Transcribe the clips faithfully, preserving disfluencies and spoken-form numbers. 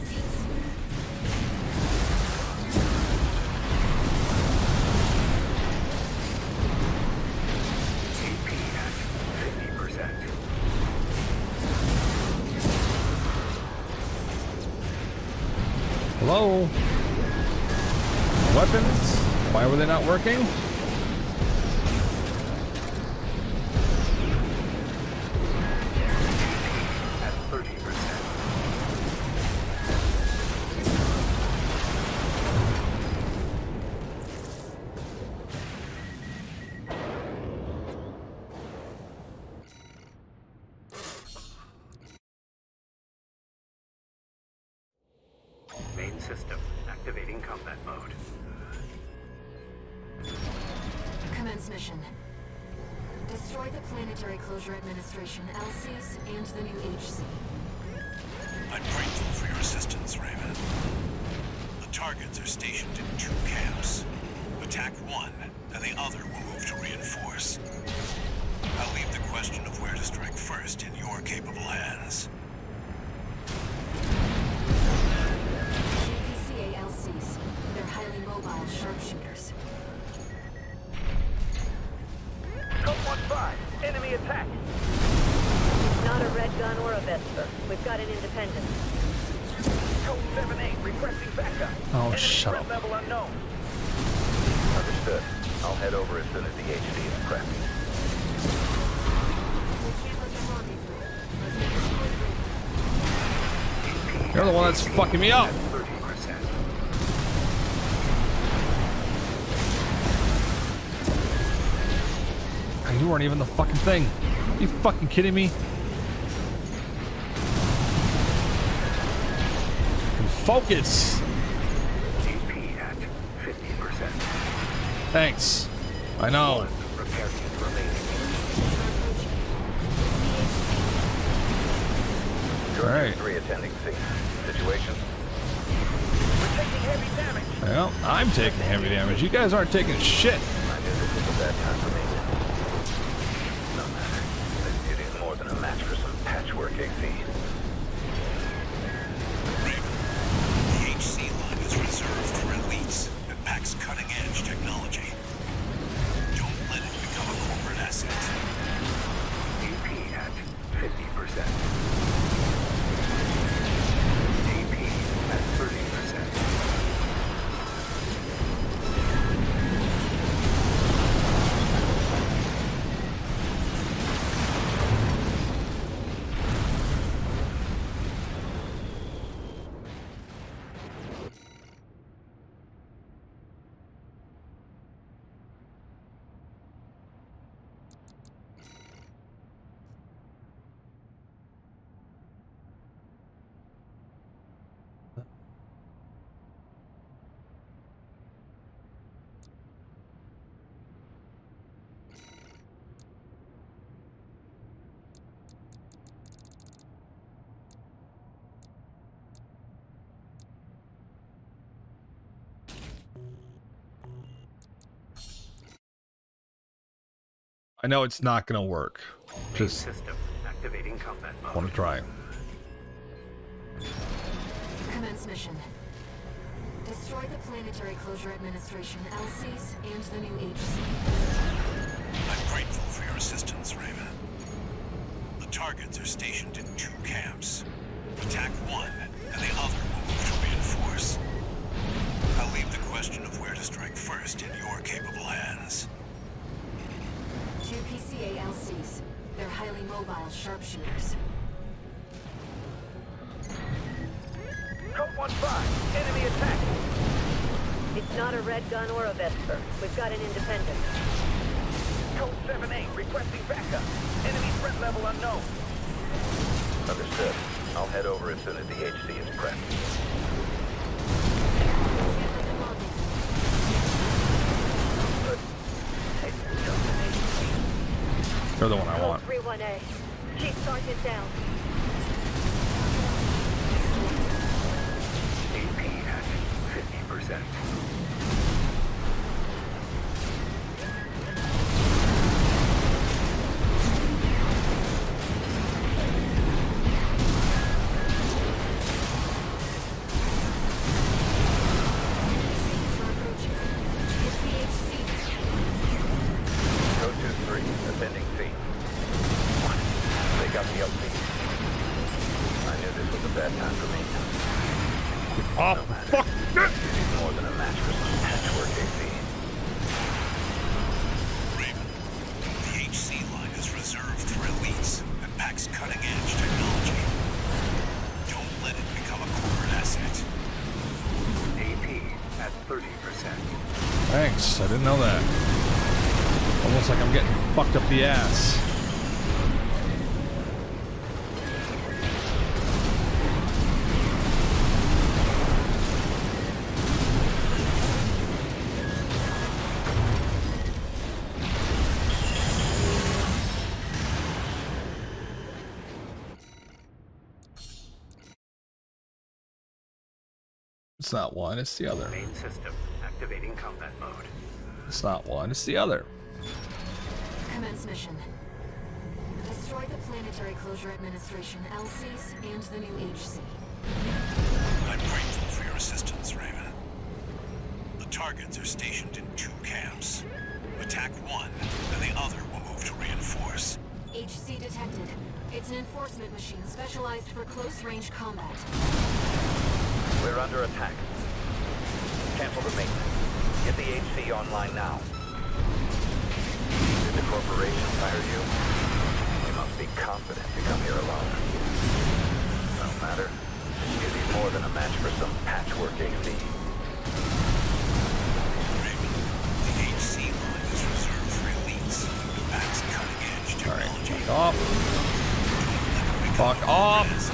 Cs. A P at fifty percent. Hello? Weapons? Why were they not working? At thirty percent. Main system activating combat mode. Commence mission. Destroy the Planetary Closure Administration L Cs and the new H C. I'm grateful for your assistance, Raven. The targets are stationed in two camps. Attack one, and the other will move to reinforce. I'll leave the question of where to strike first in your capable hands. P C A L Cs. They're highly mobile sharpshooters. Code one five, enemy attack. Not a red gun or a Vesper. We've got an independent. Code seven eight, requesting backup. Oh, Enemy shut threat up. level unknown. Understood. I'll head over as soon as the H D is prepped. You're the one that's fucking me up. thirty percent. You weren't even the fucking thing. Are you fucking kidding me? Focus. A P at fifty percent. Thanks. I know. Repair kit remaining. All right. Three attending scene. Situation. We're taking heavy damage. Well, I'm taking heavy damage. You guys aren't taking shit. I knew this was a bad time for me. No matter. This duty is more than a match for some patchwork A C. Raven, the H C line is reserved for elites and packs cutting-edge technology. Don't let it become a corporate asset. A P at fifty percent. A P at thirty percent. I know it's not gonna work. Just System activating combat mode. want to try. Commence mission. Destroy the Planetary Closure Administration L Cs and the new H C. I'm grateful for your assistance, Raven. The targets are stationed in two camps. Attack one, and the other will move to reinforce. I'll leave the question of where to strike first in your capable hands. Two P C A L Cs. They're highly mobile sharpshooters. Code one five, enemy attack. It's not a red gun or a Vesper. We've got an independent. Code seven eight, requesting backup. Enemy threat level unknown. Understood. I'll head over as soon as the H C is prepped. You're the one I want. three one A. Keep Sergeant down. A P at fifty percent. Oh, fuck! More than a match for some patchwork A C. Raven, the H C line is reserved for elites and packs cutting-edge technology. Don't let it become a corporate asset. A P at thirty percent. Thanks, I didn't know that. Almost like I'm getting fucked up the ass. It's not one, it's the other. Main system activating combat mode. It's not one, it's the other. Commence mission. Destroy the Planetary Closure Administration L Cs and the new H C. I'm grateful for your assistance, Raven. The targets are stationed in two camps. Attack one, and the other will move to reinforce. H C detected. It's an enforcement machine specialized for close-range combat. We're under attack. Cancel the maintenance. Get the H C online now. Did the corporation hire you? You must be confident to come here alone. No matter. You'd be more than a match for some patchwork A C. Raven, the H C line is reserved for elites who packs cutting-edge technology. Fuck off. Fuck off.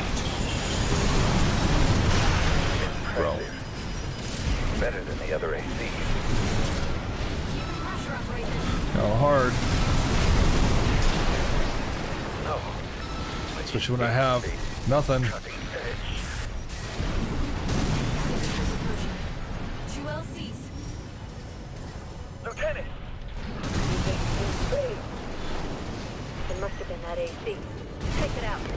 Bro. Better than the other A Cs. Pressure up, Raven. Go hard. No. Especially when I have nothing. Cutting edge. Signatures approaching. Two L Cs. Lieutenant! It must have been that A C. Take it out.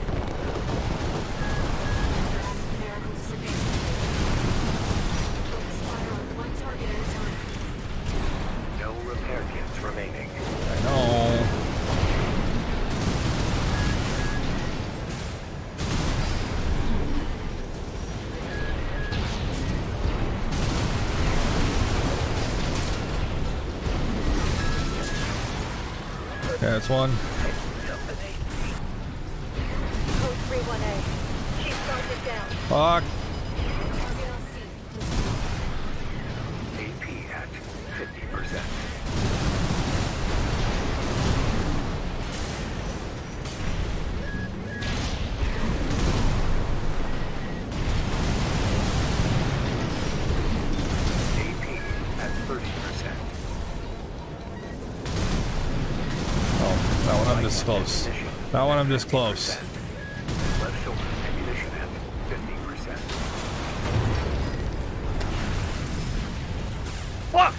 Numerical disadvantage. Focus fire on one target at a time. No repair kits remaining. I know. Okay, that's one. Code three one A. Chief Sergeant down. Fuck. Target L C. A P at fifty percent. A P at thirty percent. Oh, that one I'm this close. That one I'm this close. Left shoulder ammunition at fifty percent. Fuck!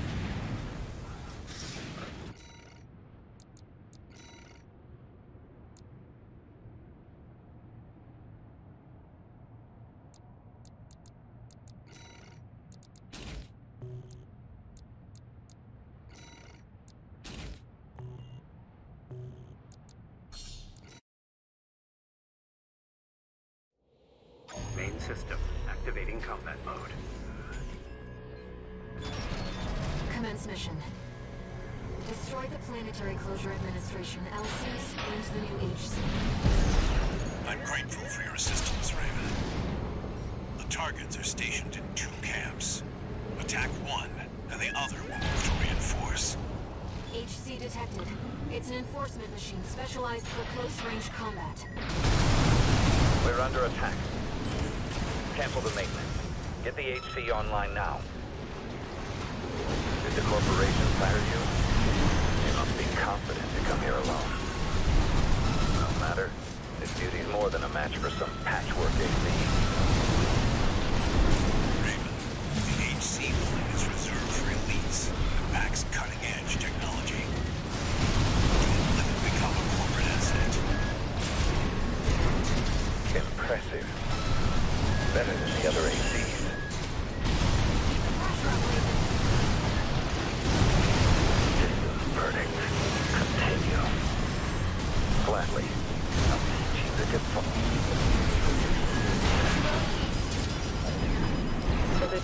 Main system activating combat mode. Commence mission. Destroy the Planetary Closure Administration L Cs and the new H C. I'm grateful for your assistance, Raven. The targets are stationed in two camps. Attack one, and the other will move to reinforce. H C detected. It's an enforcement machine specialized for close-range combat. We're under attack. Cancel the maintenance. Get the H C online now. Did the corporation hire you? You must be confident to come here alone. No matter. This beauty's more than a match for some patchwork A C. Raven, the H C line is reserved for elites and packs cutting-edge technology. Don't let it become a corporate asset. Impressive. Better than the other A Cs. Pressure up, Raven. System verdict. Continue. Gladly. I'll teach you the good fall.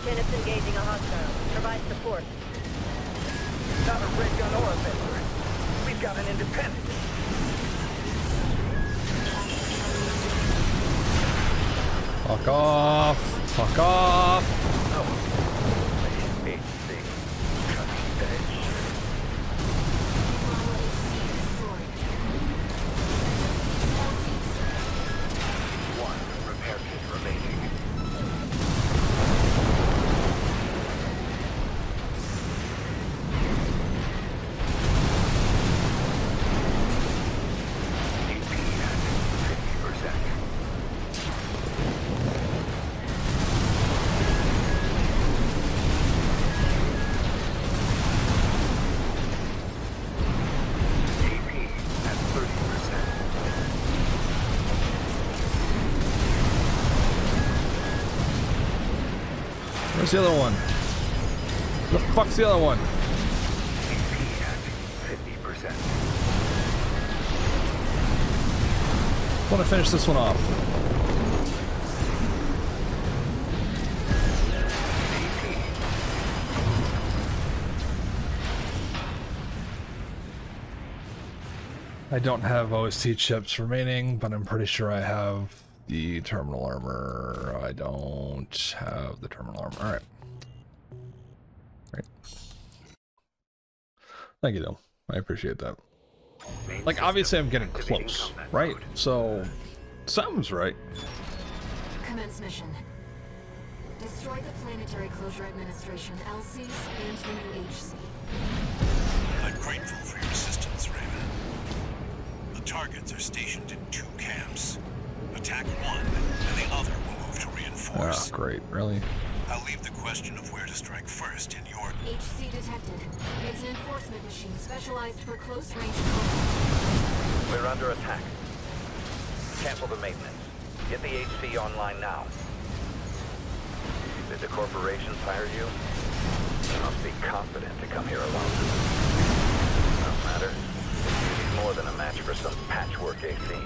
Lieutenant's engaging a hostile. Provide support. Not a red gun or a vendor. We've got an independent. Fuck off! Fuck off! Oh. H C. Cutting edge. One repair kit remaining. A P at fifty percent. Where's the other one? The fuck's the other one? A P at fifty percent. I want to finish this one off. I don't have O S T chips remaining, but I'm pretty sure I have the terminal armor. I don't have the terminal armor. All right. Right. Thank you, though. I appreciate that. Like, obviously, I'm getting close, right? So, something's right. Commence mission. Destroy the Planetary Closure Administration L Cs and the new H C. I'm grateful for your assistance, Raven. The targets are stationed in two camps. Attack one, and the other will move to reinforce. Ah, great. Really? I'll leave the question of where to strike first in your... H C detected. It's an enforcement machine specialized for close-range combat. We're under attack. Cancel the maintenance. Get the H C online now. Did the corporations hire you? You must be confident to come here alone. No matter. He's more than a match for some patchwork A C.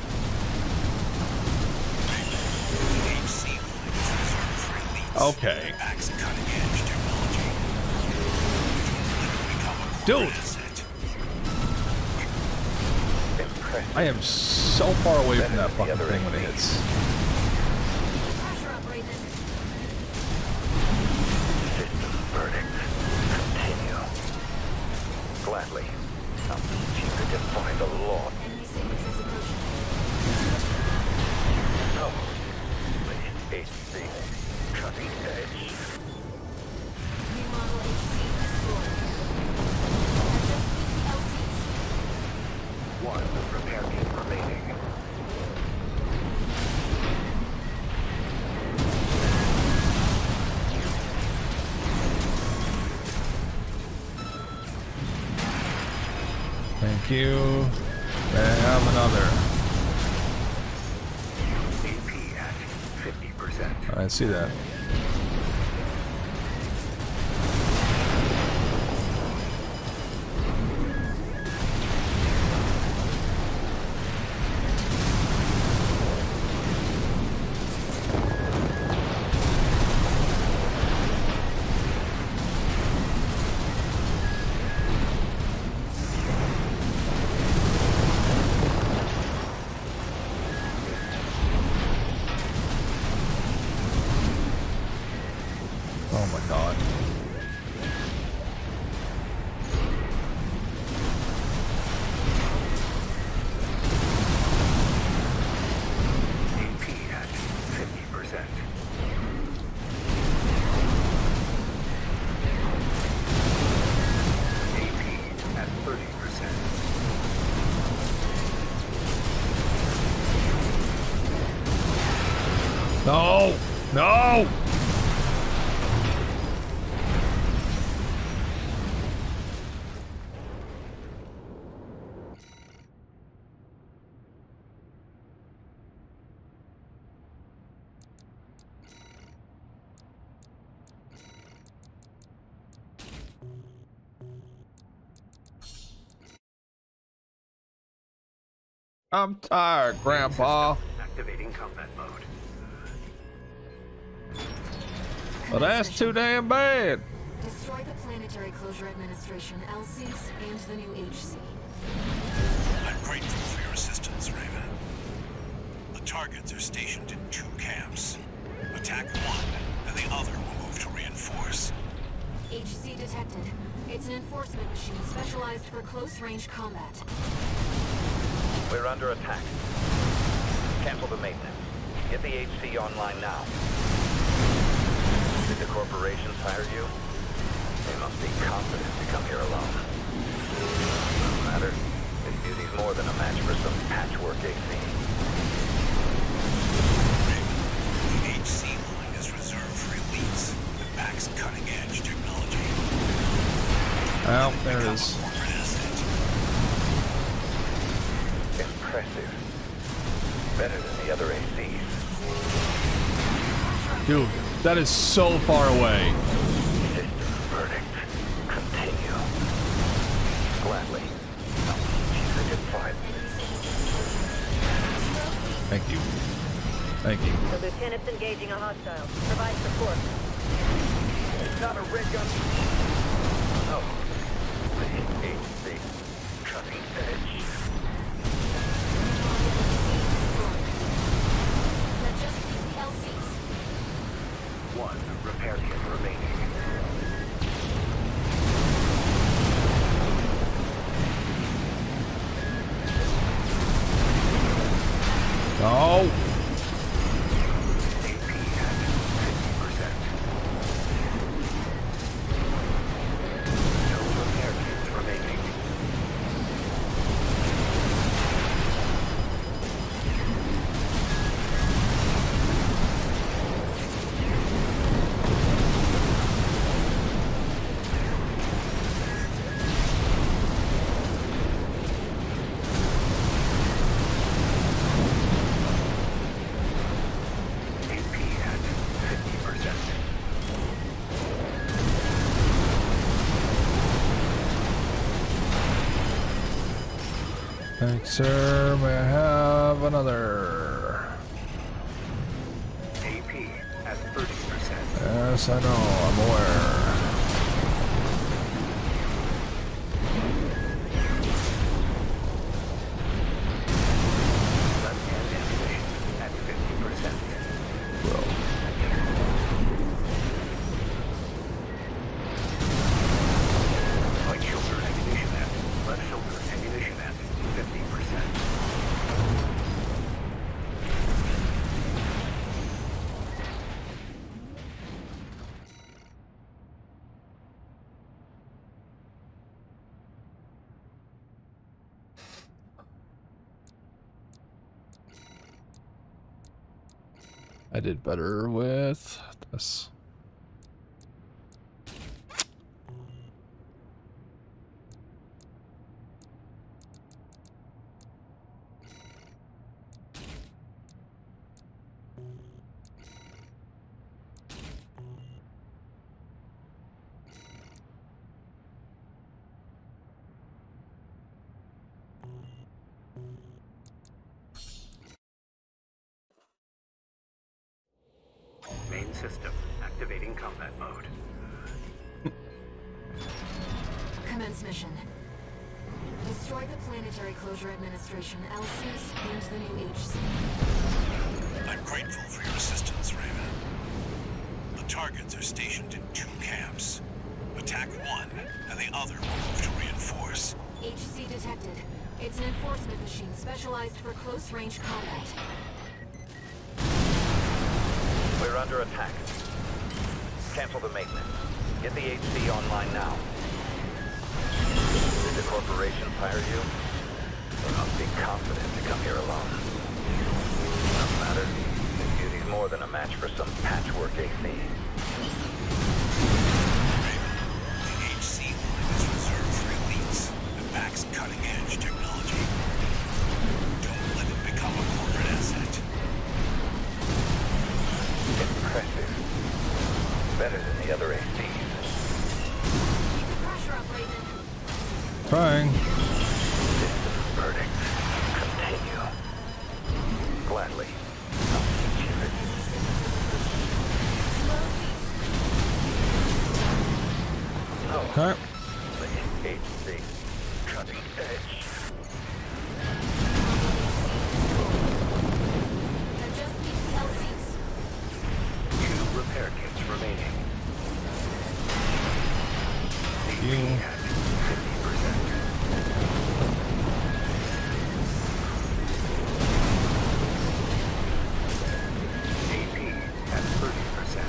H C is reserved for elites. Okay. Backs cutting-edge technology. Dude! Asset. Impressive. I am so far away from that fucking thing when it hits. Pressure up, Raven. System verdict. Continue. Gladly. I'll teach you to defy the law. Enemy signatures approaching. No. The H C. Cutting edge. New model H C destroyed. Adjust L Cs. One repair kit remaining. Thank you. I have another. A P at fifty percent. I see that. Oh my god. A P at fifty percent. A P at thirty percent. No! No! I'm tired, Grandpa. Activating combat mode. Well, that's too damn bad. Destroy the Planetary Closure Administration L Cs and the new H C. I'm grateful for your assistance, Raven. The targets are stationed in two camps. Attack one, and the other will move to reinforce. H C detected. It's an enforcement machine specialized for close-range combat. We're under attack. Cancel the maintenance. Get the H C online now. Did the corporations hire you? They must be confident to come here alone. No matter. This beauty's more than a match for some patchwork A C. The H C line is reserved for elites that backs cutting-edge technology. Well, there it Become is. a corporate asset. Impressive. Better than the other A Cs. Dude, that is so far away. System verdict. Continue. Gladly. I'll teach you to fight. Thank you. Thank you. The lieutenant's engaging a hostile. Provide support. It's not a red gun. Oh. The H C. Cutting edge. They're just the L Cs. One repair kit remaining. Oh. A P at fifty percent. No repair kits remaining. A P at fifty percent. Thanks, sir. May I have another? A P at thirty percent. Yes, I know. I'm aware. Left-hand ammunition at fifty percent. Bro. Right shoulder ammunition at left shoulder ammunition at fifty percent. I did better with this. Main system activating combat mode. Commence mission. Destroy the Planetary Closure Administration L Cs and the new H C. I'm grateful for your assistance, Raven. The targets are stationed in two camps. Attack one, and the other will move to reinforce. H C detected. It's an enforcement machine specialized for close-range combat. We're under attack. Cancel the maintenance. Get the H C online now. Did the corporations hire you? They must be confident to come here alone. No matter. This beauty's more than a match for some patchwork A C. The H C line is reserved for elites that backs cutting-edge technology. Don't let it become a corporate asset. Impressive. Better than the other A Cs. Keep the pressure up, Raven. Trying. System verdict. Continue. Gladly. I'll teach you. Slow cease. Alright. The H C. Cutting edge. Adjust these L Cs. Two repair kits remaining. You. At fifty percent. A P at thirty percent.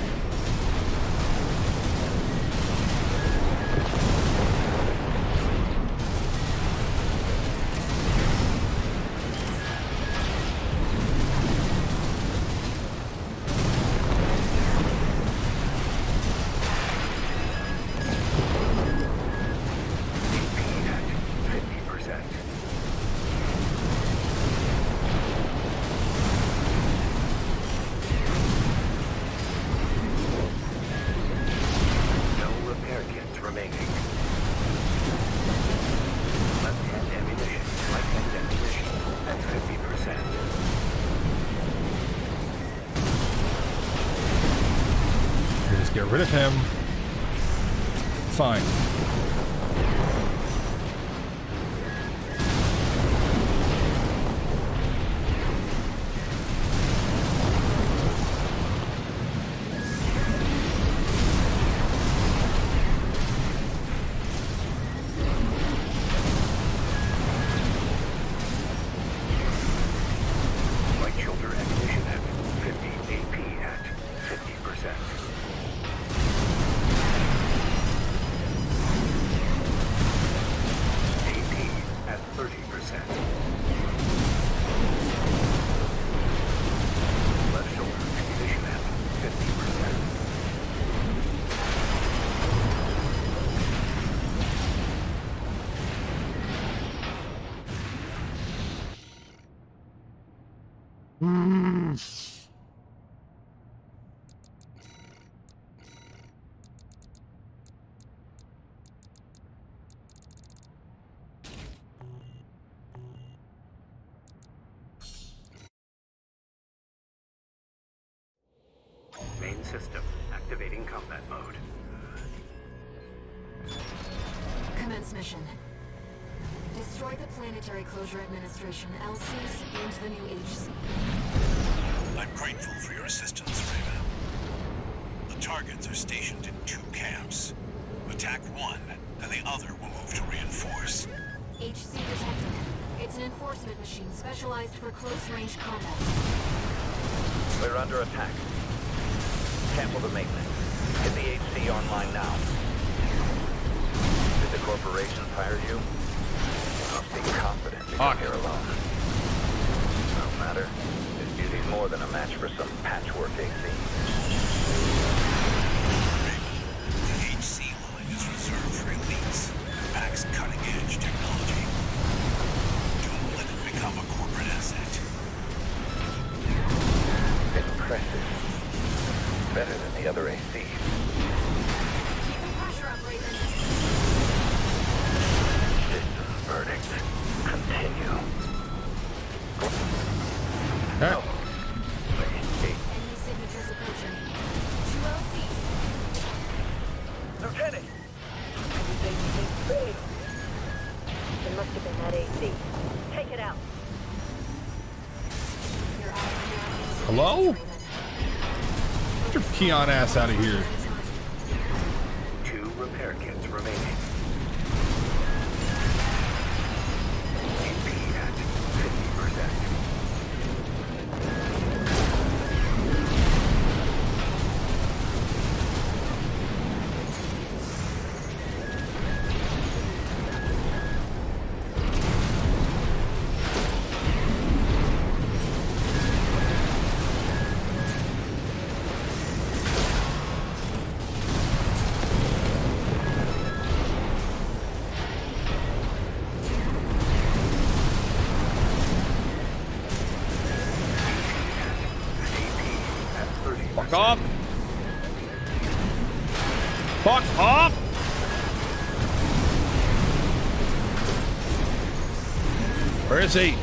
Get rid of him. Fine. Light shoulder ammunition at fifty, A P at fifty percent. thirty percent. Left shoulder ammunition at fifty percent. Main system activating combat mode. Commence mission. Destroy the Planetary Closure Administration L Cs and the new H C. I'm grateful for your assistance, Raven. The targets are stationed in two camps. Attack one, and the other will move to reinforce. H C detected. It's an enforcement machine specialized for close-range combat. We're under attack. Cancel the maintenance. Get the H C online now. Did the corporations hire you? You must be confident to come here alone. No matter. This beauty's more than a match for some patchwork A C. The H C line is reserved for elites who packs cutting-edge technology. Don't let it become a corporate asset. Impressive. Better than the other A Cs. Keep the pressure up, Raven. Citizen's verdict. Continue. Okay. No. Hey, Enemy signatures approaching. Two L Cs. Lieutenant! It must have been that A C. Take it out. You're out of here. Hello? Get your peon ass out of here. Two repair kits remaining. A P at fifty percent. Fuck off! Fuck off! Where is he?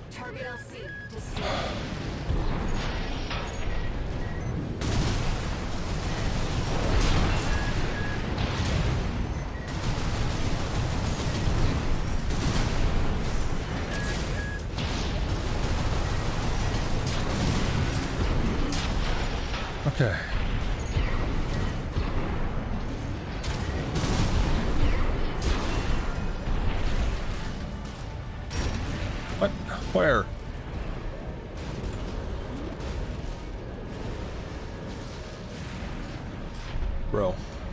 Target L C destroyed. Okay. What? Where? Bro.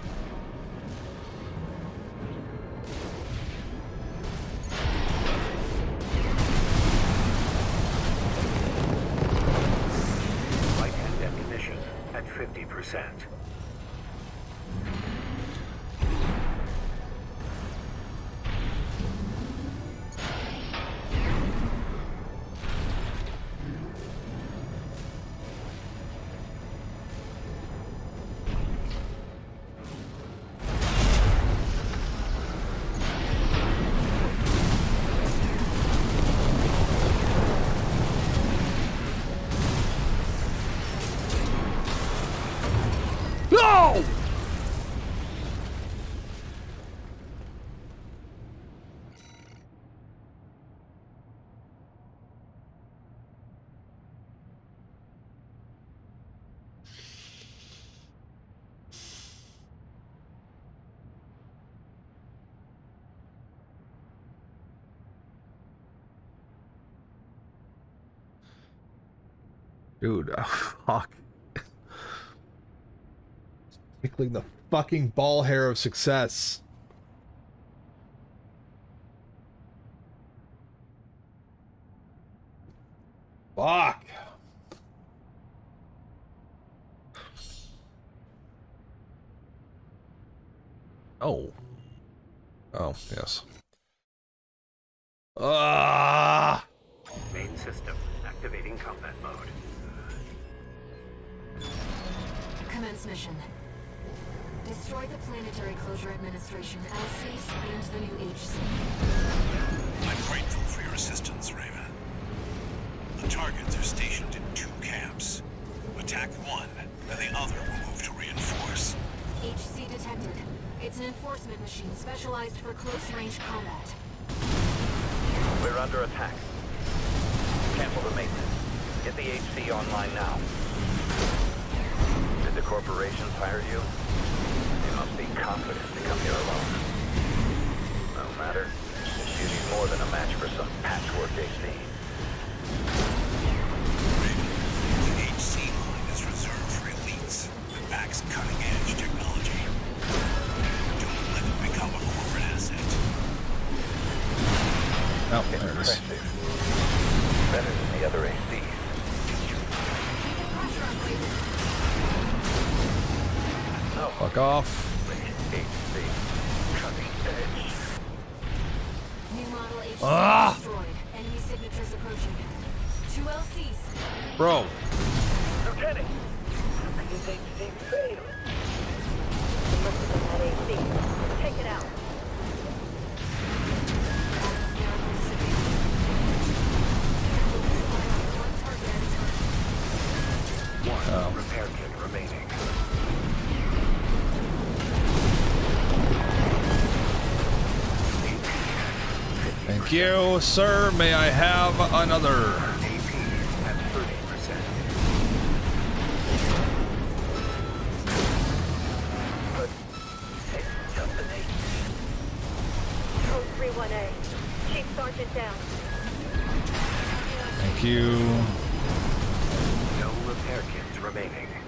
Right-hand ammunition at fifty percent. No! Dude, oh, fuck. Tickling the fucking ball hair of success. Fuck. Oh. Oh, yes. Ah. Main system activating combat mode. Commence mission. Destroy the Planetary Closure Administration L Cs and the new H C. I'm grateful for your assistance, Raven. The targets are stationed in two camps. Attack one, and the other will move to reinforce. H C detected. It's an enforcement machine specialized for close-range combat. We're under attack. Cancel the maintenance. Get the H C online now. Did the corporations hire you? They must be confident to come here alone. No matter. This duty's more than a match for some patchwork A C. The H C line is reserved for elites that backs cutting-edge technology. Don't let it become a corporate asset. Oh, there it is. Impressive. Better than the other A Cs. Oh, Fuck off. H C. Cutting edge. New model H C Ah! destroyed. Enemy signatures approaching. Two L Cs. Bro. Lieutenant! These H C failed. Must have been that A C. Take it out. One Oh. repair kit remaining. Thank you, sir. May I have another? A P at thirty percent. But it's just an H C. Code three one A. Chief Sergeant down. Thank you. No repair kits remaining.